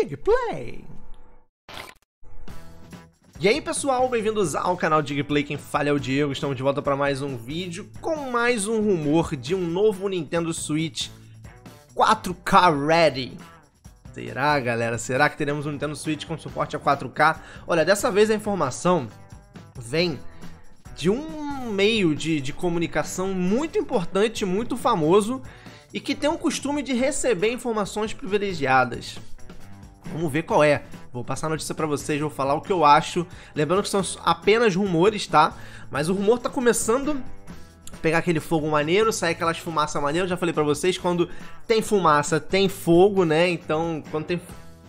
Digplay. E aí pessoal, bem-vindos ao canal Digplay, quem fala é o Diego. Estamos de volta para mais um vídeo com mais um rumor de um novo Nintendo Switch 4K Ready. Será, galera? Será que teremos um Nintendo Switch com suporte a 4K? Olha, dessa vez a informação vem de um meio de comunicação muito importante, muito famoso e que tem o costume de receber informações privilegiadas. Vamos ver qual é. Vou passar a notícia pra vocês, vou falar o que eu acho. Lembrando que são apenas rumores, tá? Mas o rumor tá começando a pegar aquele fogo maneiro, sair aquelas fumaças maneiras. Já falei pra vocês, quando tem fumaça, tem fogo, né? Então, quando tem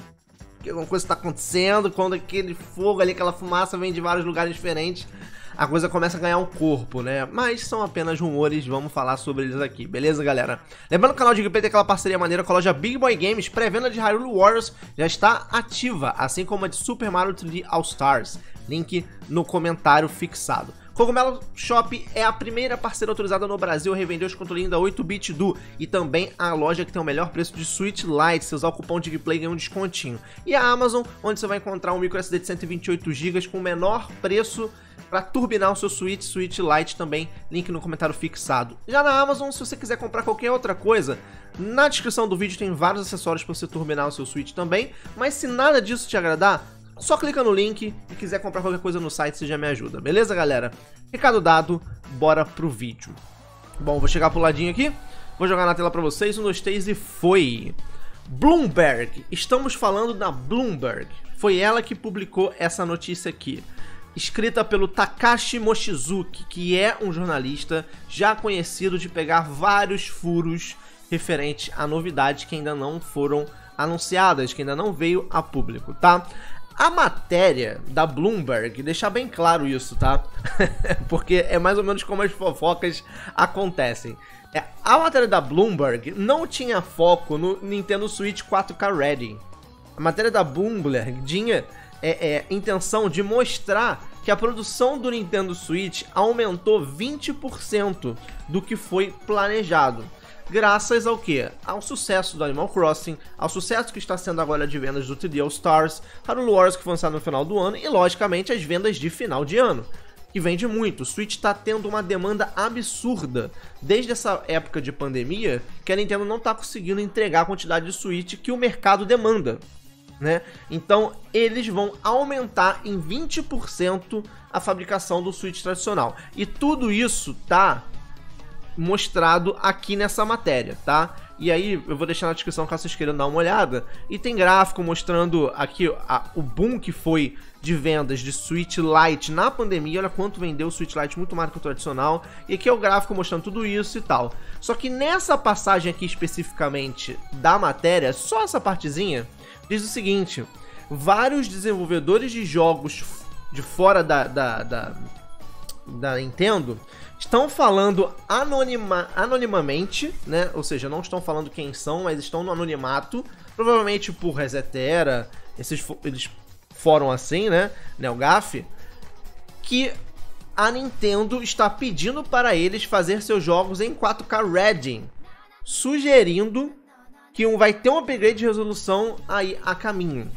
alguma coisa tá acontecendo, quando aquele fogo ali, aquela fumaça vem de vários lugares diferentes, a coisa começa a ganhar um corpo, né? Mas são apenas rumores, vamos falar sobre eles aqui, beleza, galera? Lembrando que o canal Digplay tem aquela parceria maneira com a loja Big Boy Games. Pré-venda de Hyrule Warriors já está ativa, assim como a de Super Mario 3D All Stars. Link no comentário fixado. Cogumelo Shop é a primeira parceira autorizada no Brasil a revender os controlinhos da 8-bit do e também a loja que tem o melhor preço de Switch Lite. Se usar o cupom Digplay ganha um descontinho. E a Amazon, onde você vai encontrar um microSD de 128 GB com o menor preço para turbinar o seu Switch Lite também, link no comentário fixado. Já na Amazon, se você quiser comprar qualquer outra coisa, na descrição do vídeo tem vários acessórios para você turbinar o seu Switch também, mas se nada disso te agradar, só clica no link e quiser comprar qualquer coisa no site, você já me ajuda, beleza, galera? Recado dado, bora pro vídeo. Bom, vou chegar pro ladinho aqui, vou jogar na tela para vocês, 1, 2, 3 e foi! Bloomberg, estamos falando da Bloomberg, foi ela que publicou essa notícia aqui. Escrita pelo Takashi Mochizuki, que é um jornalista já conhecido de pegar vários furos referentes a novidades que ainda não foram anunciadas, que ainda não veio a público, tá? A matéria da Bloomberg, deixar bem claro isso, tá? Porque é mais ou menos como as fofocas acontecem. A matéria da Bloomberg não tinha foco no Nintendo Switch 4K Ready. A matéria da Bloomberg tinha intenção de mostrar que a produção do Nintendo Switch aumentou 20% do que foi planejado. Graças ao quê? Ao sucesso do Animal Crossing, ao sucesso que está sendo agora de vendas do 3D All Stars, Hyrule Warriors que foi lançado no final do ano e, logicamente, as vendas de final de ano, que vende muito. O Switch está tendo uma demanda absurda desde essa época de pandemia, que a Nintendo não está conseguindo entregar a quantidade de Switch que o mercado demanda, né? Então eles vão aumentar em 20% a fabricação do Switch tradicional. E tudo isso tá mostrado aqui nessa matéria, tá? E aí eu vou deixar na descrição caso vocês queiram dar uma olhada. E tem gráfico mostrando aqui o boom que foi de vendas de Switch Lite na pandemia. Olha quanto vendeu o Switch Lite, muito mais que o tradicional. E aqui é o gráfico mostrando tudo isso e tal. Só que nessa passagem aqui especificamente da matéria, só essa partezinha, diz o seguinte: vários desenvolvedores de jogos de fora da Nintendo estão falando anonimamente, né? Ou seja, não estão falando quem são, mas estão no anonimato, provavelmente por Resetera, eles foram assim, né? NeoGAF, que a Nintendo está pedindo para eles fazer seus jogos em 4K Ready, sugerindo que vai ter um upgrade de resolução aí a caminho.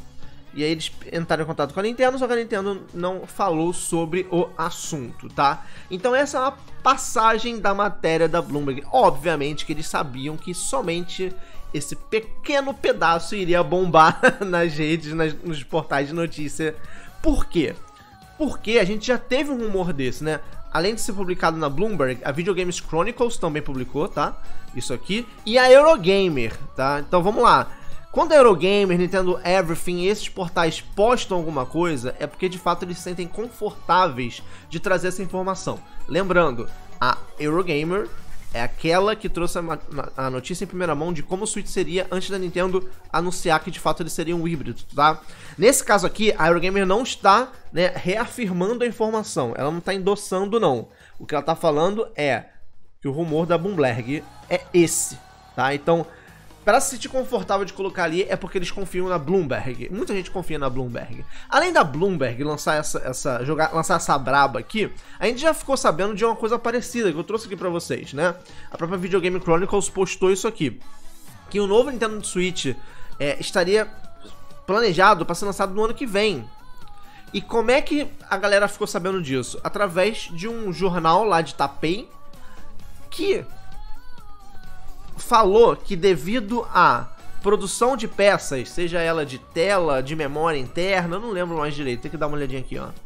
E aí eles entraram em contato com a Nintendo, só que a Nintendo não falou sobre o assunto, tá? Então essa é uma passagem da matéria da Bloomberg. Obviamente que eles sabiam que somente esse pequeno pedaço iria bombar nas redes, nos portais de notícia. Por quê? Porque a gente já teve um rumor desse, né? Além de ser publicado na Bloomberg, a Video Games Chronicles também publicou, tá? Isso aqui. E a Eurogamer, tá? Então vamos lá. Quando a Eurogamer, Nintendo Everything e esses portais postam alguma coisa, é porque de fato eles se sentem confortáveis de trazer essa informação. Lembrando, a Eurogamer é aquela que trouxe a notícia em primeira mão de como o Switch seria antes da Nintendo anunciar que de fato ele seria um híbrido, tá? Nesse caso aqui, a Eurogamer não está, né, reafirmando a informação, ela não está endossando não. O que ela está falando é que o rumor da Bloomberg é esse, tá? Então, para se sentir confortável de colocar ali é porque eles confiam na Bloomberg. Muita gente confia na Bloomberg. Além da Bloomberg lançar lançar essa braba aqui, a gente já ficou sabendo de uma coisa parecida que eu trouxe aqui pra vocês, né? A própria Video Game Chronicles postou isso aqui, que o novo Nintendo Switch estaria planejado para ser lançado no ano que vem. E como é que a galera ficou sabendo disso? Através de um jornal lá de Taipei que falou que devido à produção de peças, seja ela de tela, de memória interna, eu não lembro mais direito, tem que dar uma olhadinha aqui, ó.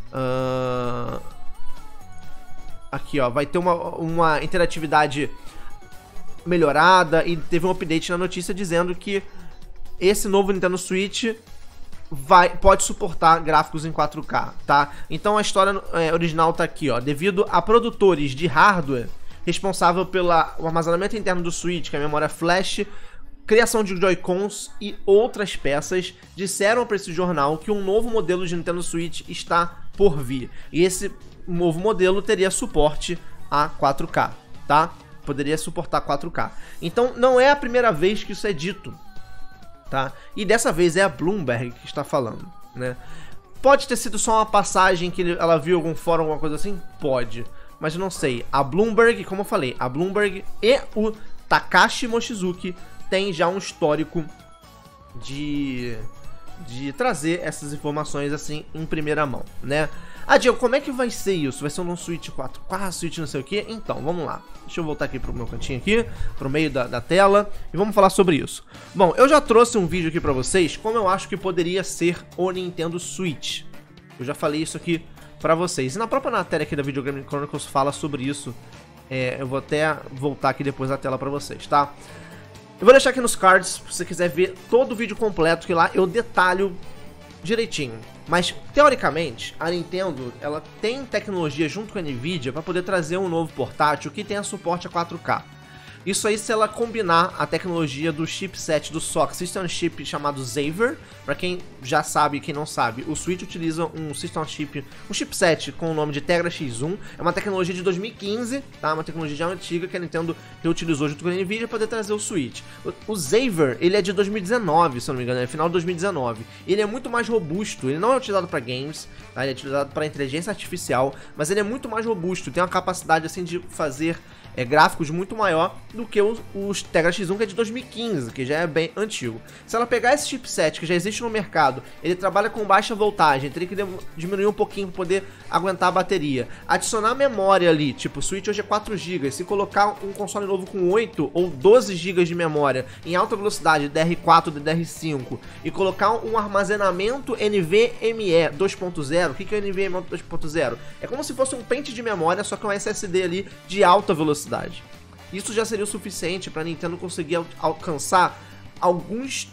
Aqui, ó, vai ter uma interatividade melhorada e teve um update na notícia dizendo que esse novo Nintendo Switch pode suportar gráficos em 4K, tá? Então a história original tá aqui, ó. Devido a produtores de hardware responsável pelo armazenamento interno do Switch, que é a memória flash, criação de Joy-Cons e outras peças, disseram para esse jornal que um novo modelo de Nintendo Switch está por vir. E esse novo modelo teria suporte a 4K, tá? Poderia suportar 4K. Então não é a primeira vez que isso é dito, tá? E dessa vez é a Bloomberg que está falando, né? Pode ter sido só uma passagem que ela viu em algum fórum, alguma coisa assim? Pode. Mas eu não sei. A Bloomberg, como eu falei, a Bloomberg e o Takashi Mochizuki tem já um histórico de trazer essas informações assim em primeira mão, né? Ah, Diego, como é que vai ser isso? Vai ser um Switch 4K, Switch não sei o que? Então, vamos lá. Deixa eu voltar aqui pro meu cantinho aqui, pro meio da tela, e vamos falar sobre isso. Bom, eu já trouxe um vídeo aqui pra vocês, como eu acho que poderia ser o Nintendo Switch. Eu já falei isso aqui pra vocês. E na própria matéria aqui da Video Game Chronicles fala sobre isso. Eu vou até voltar aqui depois da tela pra vocês, tá? Eu vou deixar aqui nos cards, se você quiser ver todo o vídeo completo, que lá eu detalho direitinho. Mas, teoricamente, a Nintendo, ela tem tecnologia junto com a Nvidia para poder trazer um novo portátil que tenha suporte a 4K. Isso aí se ela combinar a tecnologia do chipset do SoC System on Chip chamado Xaver. Para quem já sabe e quem não sabe, o Switch utiliza um System on Chip, um chipset com o nome de Tegra X1. É uma tecnologia de 2015, tá? Uma tecnologia já antiga que a Nintendo reutilizou junto com a Nvidia para poder trazer o Switch. O Xaver, ele é de 2019, se eu não me engano, é final de 2019. Ele é muito mais robusto, ele não é utilizado para games, tá? Ele é utilizado para inteligência artificial, mas ele é muito mais robusto, tem uma capacidade assim de fazer gráficos muito maior do que os Tegra X1, que é de 2015, que já é bem antigo. Se ela pegar esse chipset que já existe no mercado, ele trabalha com baixa voltagem, teria que diminuir um pouquinho para poder aguentar a bateria, adicionar memória ali, tipo o Switch hoje é 4 GB, se colocar um console novo com 8 ou 12 GB de memória em alta velocidade, DDR4, DDR5, e colocar um armazenamento NVMe 2.0, o que é NVMe 2.0? É como se fosse um pente de memória, só que um SSD ali de alta velocidade. Isso já seria o suficiente para a Nintendo conseguir alcançar alguns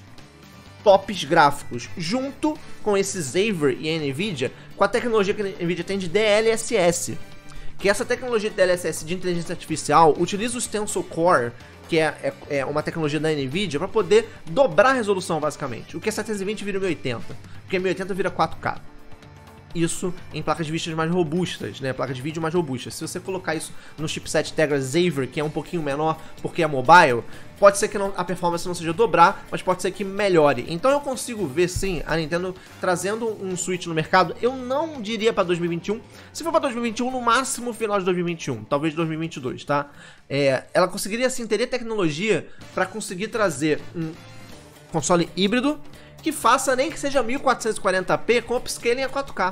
tops gráficos, junto com esse Xaver e a Nvidia, com a tecnologia que a Nvidia tem de DLSS. Que essa tecnologia de DLSS de inteligência artificial utiliza o Tensor Core, que é uma tecnologia da Nvidia, para poder dobrar a resolução, basicamente. O que é 720 vira 1080, porque 1080 vira 4K. Isso em placas de vídeo mais robustas, né? Placas de vídeo mais robustas. Se você colocar isso no chipset Tegra Xaver, que é um pouquinho menor porque é mobile, pode ser que a performance não seja dobrar, mas pode ser que melhore. Então eu consigo ver sim a Nintendo trazendo um Switch no mercado. Eu não diria para 2021. Se for para 2021, no máximo final de 2021, talvez 2022, tá? Ela conseguiria sim, teria tecnologia para conseguir trazer um console híbrido que faça nem que seja 1440p com upscaling a 4K.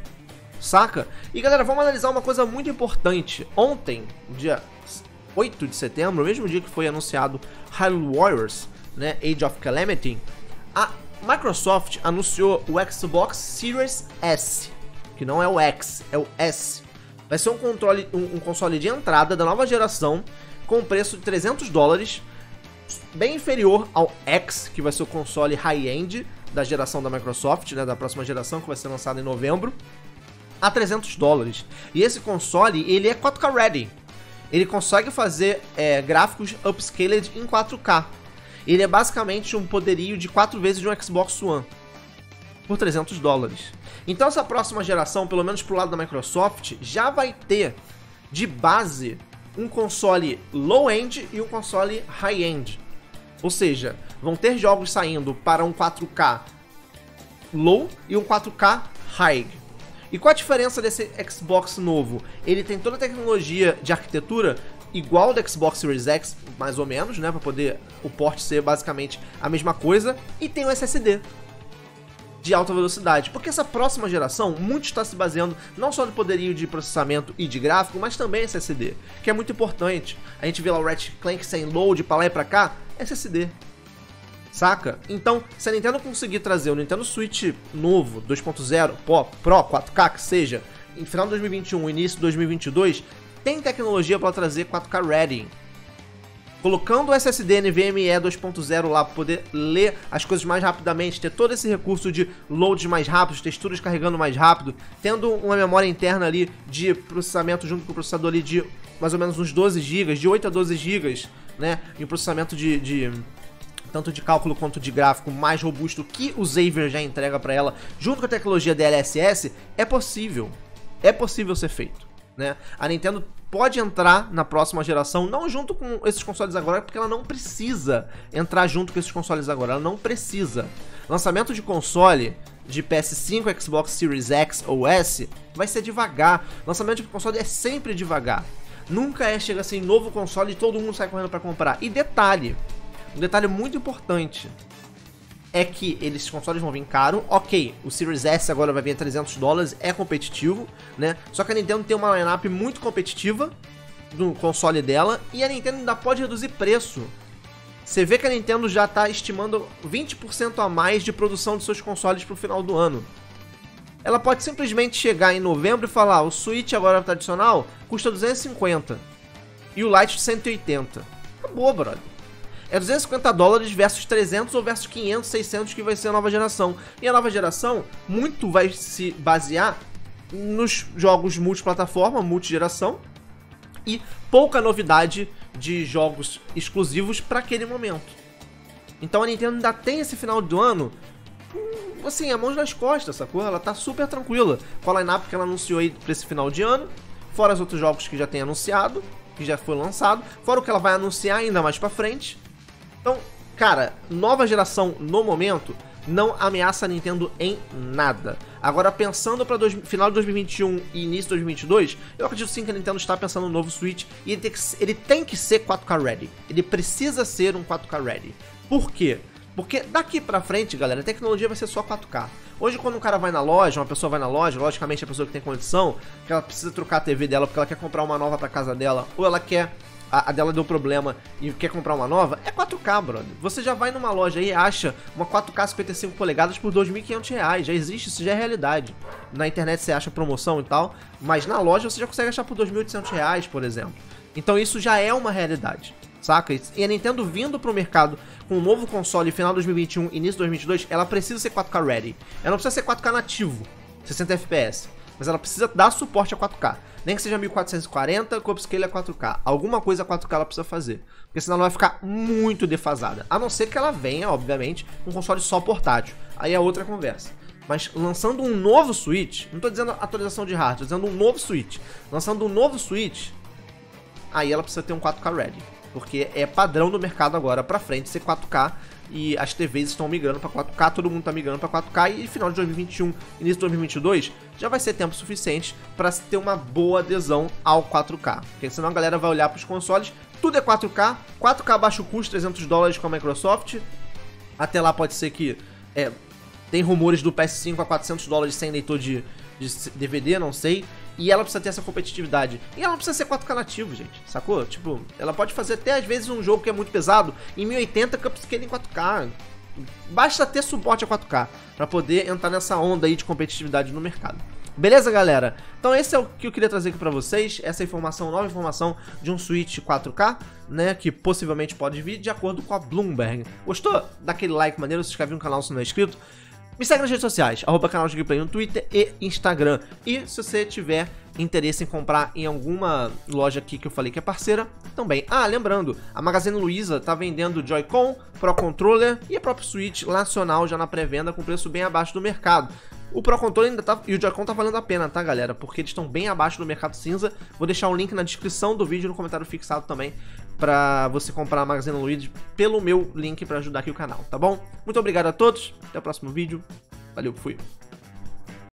Saca? E galera, vamos analisar uma coisa muito importante. Ontem, dia 8 de setembro, o mesmo dia que foi anunciado Hyrule Warriors, né, Age of Calamity, a Microsoft anunciou o Xbox Series S, que não é o X, é o S. Vai ser um console de entrada da nova geração com um preço de $300, bem inferior ao X, que vai ser o console high-end da geração da Microsoft, né, da próxima geração, que vai ser lançado em novembro, a $300. E esse console, ele é 4K ready. Ele consegue fazer gráficos upscaled em 4K. Ele é basicamente um poderio de 4 vezes de um Xbox One por $300. Então essa próxima geração, pelo menos pro lado da Microsoft, já vai ter de base um console low-end e um console high-end. Ou seja, vão ter jogos saindo para um 4K low e um 4K high. E qual a diferença desse Xbox novo? Ele tem toda a tecnologia de arquitetura igual ao do Xbox Series X, mais ou menos, né, para poder o port ser basicamente a mesma coisa, e tem o SSD. de alta velocidade, porque essa próxima geração muito está se baseando não só no poderio de processamento e de gráfico, mas também SSD, que é muito importante. A gente vê lá o Ratchet Clank sem load pra lá e pra cá, SSD, saca? Então, se a Nintendo conseguir trazer o Nintendo Switch novo, 2.0, Pro, 4K, que seja, em final de 2021, início de 2022, tem tecnologia para trazer 4K ready. Colocando o SSD NVMe 2.0 lá para poder ler as coisas mais rapidamente, ter todo esse recurso de loads mais rápidos, texturas carregando mais rápido, tendo uma memória interna ali de processamento junto com o processador ali de mais ou menos uns 12 GB, de 8 a 12 GB, né? E um processamento tanto de cálculo quanto de gráfico mais robusto que o Xavier já entrega para ela, junto com a tecnologia DLSS, é possível ser feito, né? A Nintendo pode entrar na próxima geração, não junto com esses consoles agora, porque ela não precisa entrar junto com esses consoles agora, ela não precisa. Lançamento de console de PS5, Xbox Series X ou S vai ser devagar. Lançamento de console é sempre devagar. Nunca chega assim, novo console e todo mundo sai correndo para comprar. E detalhe, um detalhe muito importante é que esses consoles vão vir caro. Ok, o Series S agora vai vir a $300, é competitivo, né? Só que a Nintendo tem uma lineup muito competitiva no console dela e a Nintendo ainda pode reduzir preço. Você vê que a Nintendo já está estimando 20% a mais de produção de seus consoles para o final do ano. Ela pode simplesmente chegar em novembro e falar: o Switch agora tradicional custa $250 e o Lite 180. Acabou, brother. É $250 versus 300 ou versus 500, 600 que vai ser a nova geração. E a nova geração muito vai se basear nos jogos multiplataforma, multigeração e pouca novidade de jogos exclusivos para aquele momento. Então a Nintendo ainda tem esse final do ano, assim, a mãos nas costas, sacou? Ela tá super tranquila com a lineup que ela anunciou aí para esse final de ano, fora os outros jogos que já tem anunciado, que já foi lançado, fora o que ela vai anunciar ainda mais para frente. Então, cara, nova geração no momento não ameaça a Nintendo em nada. Agora, pensando para final de 2021 e início de 2022, eu acredito sim que a Nintendo está pensando no novo Switch e ele tem que ser 4K ready. Ele precisa ser um 4K ready. Por quê? Porque daqui pra frente, galera, a tecnologia vai ser só 4K. Hoje, quando um cara vai na loja, uma pessoa vai na loja, logicamente a pessoa que tem condição, que ela precisa trocar a TV dela porque ela quer comprar uma nova pra casa dela, ou ela quer... a dela deu problema e quer comprar uma nova, é 4K, brother. Você já vai numa loja aí e acha uma 4K 55 polegadas por R$2.500. Já existe, isso já é realidade. Na internet você acha promoção e tal, mas na loja você já consegue achar por R$2.800, por exemplo. Então isso já é uma realidade, saca? E a Nintendo vindo pro mercado com um novo console final de 2021, início de 2022, ela precisa ser 4K ready. Ela não precisa ser 4K nativo, 60 FPS. Mas ela precisa dar suporte a 4K. Nem que seja 1440, com upscale a 4K. Alguma coisa a 4K ela precisa fazer. Porque senão ela vai ficar muito defasada. A não ser que ela venha, obviamente, com um console só portátil. Aí é outra conversa. Mas lançando um novo Switch, não tô dizendo atualização de hardware, tô dizendo um novo Switch. Lançando um novo Switch, aí ela precisa ter um 4K ready. Porque é padrão do mercado agora pra frente ser 4K. E as TVs estão migrando para 4K, todo mundo tá migrando para 4K e final de 2021, início de 2022, já vai ser tempo suficiente para ter uma boa adesão ao 4K. Porque senão a galera vai olhar para os consoles, tudo é 4K, 4K baixo custo, $300 com a Microsoft. Até lá pode ser que tem rumores do PS5 a $400 sem leitor de DVD, não sei. E ela precisa ter essa competitividade. E ela não precisa ser 4K nativo, gente, sacou? Tipo, ela pode fazer até às vezes um jogo que é muito pesado em 1080 com upscale em 4K. Basta ter suporte a 4K pra poder entrar nessa onda aí de competitividade no mercado. Beleza, galera? Então esse é o que eu queria trazer aqui pra vocês, essa informação, nova informação de um Switch 4K, né, que possivelmente pode vir de acordo com a Bloomberg. Gostou? Dá aquele like maneiro, se inscreve no canal se não é inscrito. Me segue nas redes sociais, @canal de gameplay no Twitter e Instagram. E se você tiver interesse em comprar em alguma loja aqui que eu falei que é parceira, também. Ah, lembrando, a Magazine Luiza tá vendendo Joy-Con, Pro Controller e a própria Switch nacional já na pré-venda com preço bem abaixo do mercado. O Pro Controller ainda tá, e o Joy-Con tá valendo a pena, tá, galera? Porque eles estão bem abaixo do mercado cinza. Vou deixar o link na descrição do vídeo e no comentário fixado também pra você comprar a Magazine Luiza pelo meu link pra ajudar aqui o canal, tá bom? Muito obrigado a todos, até o próximo vídeo. Valeu, fui!